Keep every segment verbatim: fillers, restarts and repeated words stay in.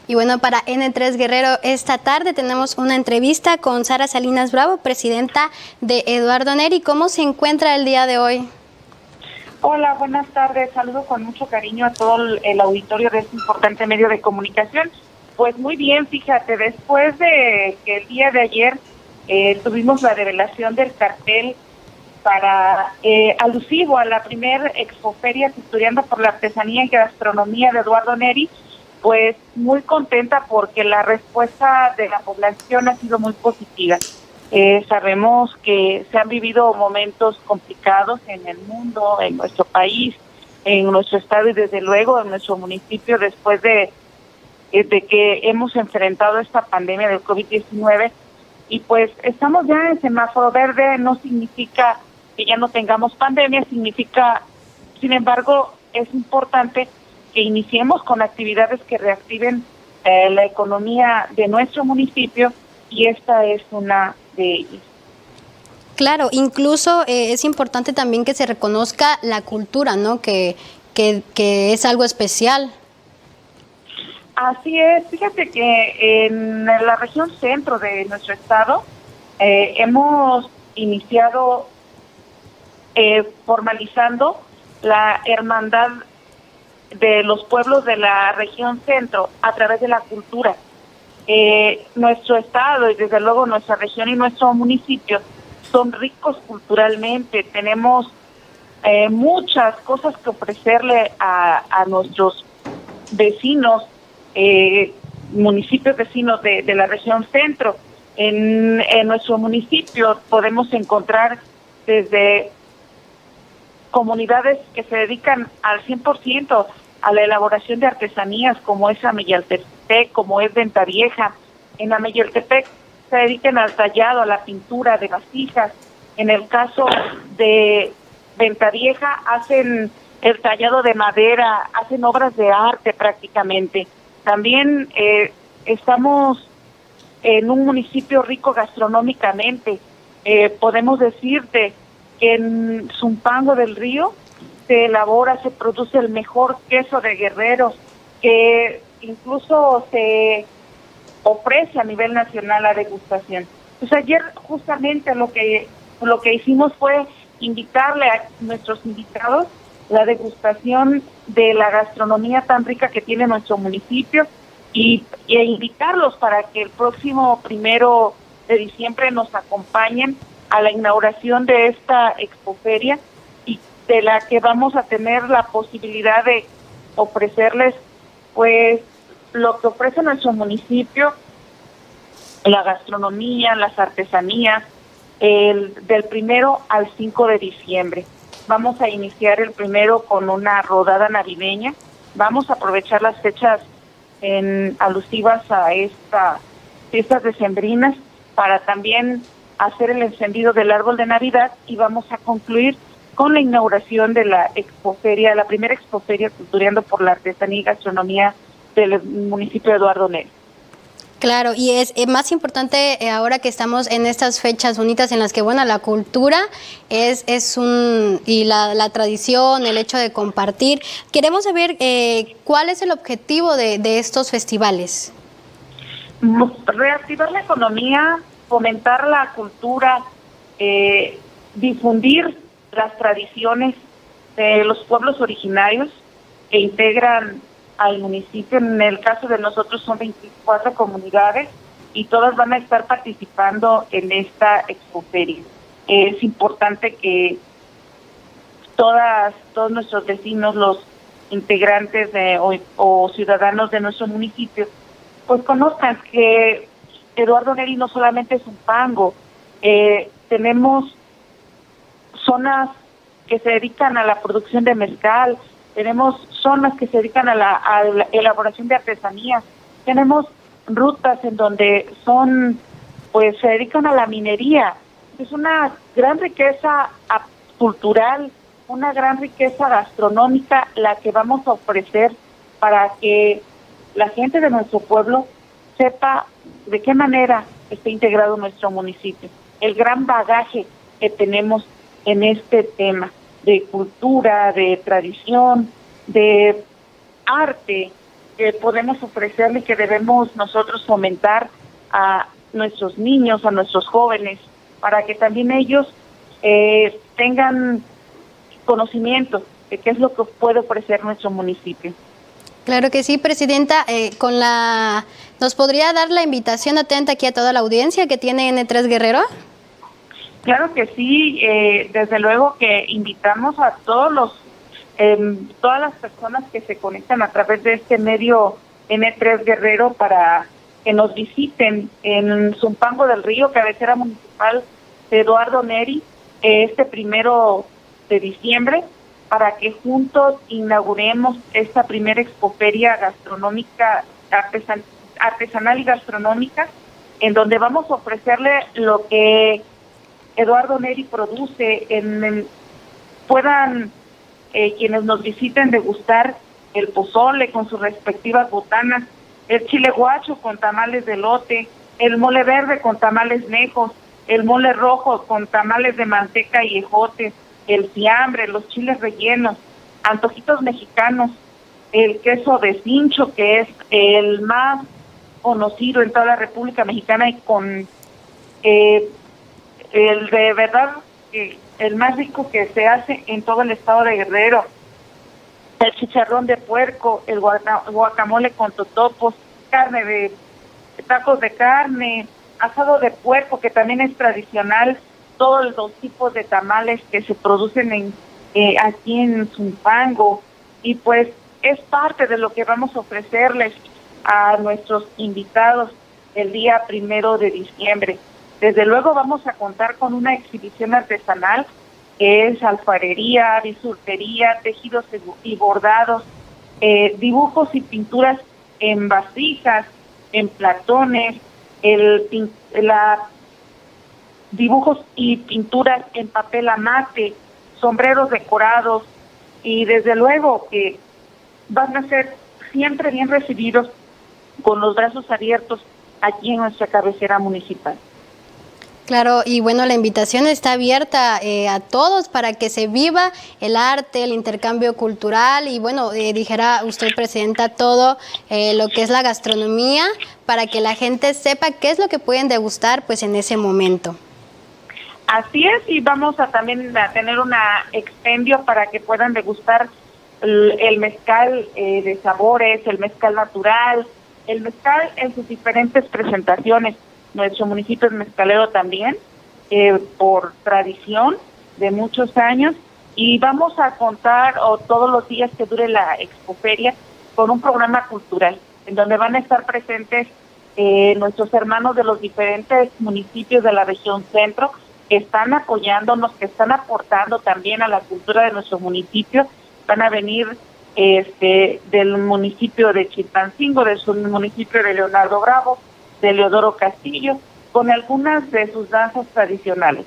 Y bueno, para N tres Guerrero esta tarde tenemos una entrevista con Sara Salinas Bravo, presidenta de Eduardo Neri. ¿Cómo se encuentra el día de hoy? Hola, buenas tardes. Saludo con mucho cariño a todo el auditorio de este importante medio de comunicación. Pues muy bien, fíjate, después de que el día de ayer eh, tuvimos la revelación del cartel para eh, alusivo a la primer expoferia Cultureando por la Artesanía y Gastronomía de Eduardo Neri, pues muy contenta porque la respuesta de la población ha sido muy positiva. Eh, sabemos que se han vivido momentos complicados en el mundo, en nuestro país, en nuestro estado y desde luego en nuestro municipio después de, de que hemos enfrentado esta pandemia del COVID diecinueve, y pues estamos ya en semáforo verde. No significa que ya no tengamos pandemia, significa, sin embargo, es importante que iniciemos con actividades que reactiven eh, la economía de nuestro municipio, y esta es una de ellas. Claro, incluso eh, es importante también que se reconozca la cultura, ¿no? Que, que, que es algo especial. Así es, fíjate que en la región centro de nuestro estado eh, hemos iniciado eh, formalizando la hermandad de los pueblos de la región centro a través de la cultura. Eh, nuestro estado y desde luego nuestra región y nuestro municipio son ricos culturalmente, tenemos eh, muchas cosas que ofrecerle a, a nuestros vecinos, eh, municipios vecinos de, de la región centro. En, en nuestro municipio podemos encontrar desde comunidades que se dedican al cien por ciento a la elaboración de artesanías, como es Ameyaltepec, como es Venta Vieja. En Ameyaltepec se dedican al tallado, a la pintura de vasijas. En el caso de Venta Vieja hacen el tallado de madera, hacen obras de arte prácticamente. También eh, estamos en un municipio rico gastronómicamente. Eh, podemos decirte que en Zumpango del Río se elabora, se produce el mejor queso de Guerrero, que incluso se ofrece a nivel nacional a degustación. Pues ayer justamente lo que lo que hicimos fue invitarle a nuestros invitados la degustación de la gastronomía tan rica que tiene nuestro municipio, y, y invitarlos para que el próximo primero de diciembre nos acompañen a la inauguración de esta expoferia, y de la que vamos a tener la posibilidad de ofrecerles pues lo que ofrece nuestro municipio, la gastronomía, las artesanías, el, del primero al cinco de diciembre. Vamos a iniciar el primero con una rodada navideña. Vamos a aprovechar las fechas en alusivas a esta fiestas decembrinas para también hacer el encendido del árbol de Navidad, y vamos a concluir con la inauguración de la expoferia, la primera expoferia Cultureando por la Artesanía y Gastronomía del municipio de Eduardo Neri. Claro, y es eh, más importante eh, ahora que estamos en estas fechas bonitas en las que, bueno, la cultura es, es un, y la, la tradición, el hecho de compartir. Queremos saber eh, cuál es el objetivo de, de estos festivales. Reactivar la economía, fomentar la cultura, eh, difundir las tradiciones de los pueblos originarios que integran al municipio. En el caso de nosotros son veinticuatro comunidades y todas van a estar participando en esta expoferia. Es importante que todas, todos nuestros vecinos, los integrantes de, o, o ciudadanos de nuestro municipio, pues conozcan que Eduardo Neri no solamente es Zumpango, eh, tenemos zonas que se dedican a la producción de mezcal, tenemos zonas que se dedican a la, a la elaboración de artesanías, tenemos rutas en donde son, pues se dedican a la minería. Es una gran riqueza cultural, una gran riqueza gastronómica la que vamos a ofrecer para que la gente de nuestro pueblo sepa de qué manera está integrado nuestro municipio, el gran bagaje que tenemos en este tema de cultura, de tradición, de arte, que podemos ofrecerle y que debemos nosotros fomentar a nuestros niños, a nuestros jóvenes, para que también ellos eh, tengan conocimiento de qué es lo que puede ofrecer nuestro municipio. Claro que sí, Presidenta. Eh, con la, ¿nos podría dar la invitación atenta aquí a toda la audiencia que tiene N tres Guerrero? Claro que sí, eh, desde luego que invitamos a todos los, eh, todas las personas que se conectan a través de este medio N tres Guerrero para que nos visiten en Zumpango del Río, cabecera municipal de Eduardo Neri, este primero de diciembre, para que juntos inauguremos esta primera expoferia gastronómica, artesan, artesanal y gastronómica, en donde vamos a ofrecerle lo que Eduardo Neri produce, en, en puedan eh, quienes nos visiten degustar el pozole con sus respectivas botanas, el chile guacho con tamales de elote, el mole verde con tamales nejos, el mole rojo con tamales de manteca y ejotes, el fiambre, los chiles rellenos, antojitos mexicanos, el queso de cincho, que es el más conocido en toda la República Mexicana y con eh, el de verdad eh, el más rico que se hace en todo el estado de Guerrero, el chicharrón de puerco, el guacamole con totopos, carne de tacos de carne, asado de puerco, que también es tradicional, todos los tipos de tamales que se producen en eh, aquí en Zumpango, y pues es parte de lo que vamos a ofrecerles a nuestros invitados el día primero de diciembre. Desde luego vamos a contar con una exhibición artesanal que es alfarería, bisutería, tejidos y bordados, eh, dibujos y pinturas en vasijas, en platones, el la dibujos y pinturas en papel amate, sombreros decorados, y desde luego que van a ser siempre bien recibidos con los brazos abiertos aquí en nuestra cabecera municipal. Claro, y bueno, la invitación está abierta eh, a todos para que se viva el arte, el intercambio cultural y bueno, eh, dijera usted, Presidenta, todo eh, lo que es la gastronomía para que la gente sepa qué es lo que pueden degustar pues en ese momento. Así es, y vamos a también a tener una expendio para que puedan degustar el, el mezcal eh, de sabores, el mezcal natural, el mezcal en sus diferentes presentaciones. Nuestro municipio es mezcalero también, eh, por tradición de muchos años, y vamos a contar o todos los días que dure la expoferia con un programa cultural, en donde van a estar presentes eh, nuestros hermanos de los diferentes municipios de la región centro, que están apoyándonos, que están aportando también a la cultura de nuestro municipio. Van a venir este del municipio de Chilpancingo, del municipio de Leonardo Bravo, de Leodoro Castillo, con algunas de sus danzas tradicionales.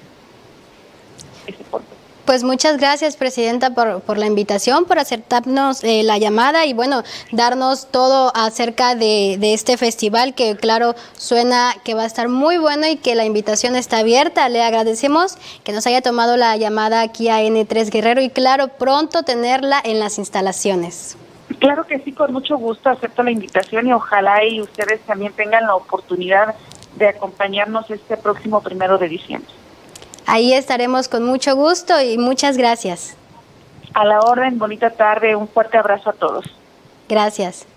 Ese por todo. Pues muchas gracias, Presidenta, por, por la invitación, por aceptarnos eh, la llamada y bueno, darnos todo acerca de, de este festival que claro, suena que va a estar muy bueno y que la invitación está abierta. Le agradecemos que nos haya tomado la llamada aquí a N tres Guerrero y claro, pronto tenerla en las instalaciones. Claro que sí, con mucho gusto acepto la invitación y ojalá y ustedes también tengan la oportunidad de acompañarnos este próximo primero de diciembre. Ahí estaremos con mucho gusto y muchas gracias. A la orden, bonita tarde, un fuerte abrazo a todos. Gracias.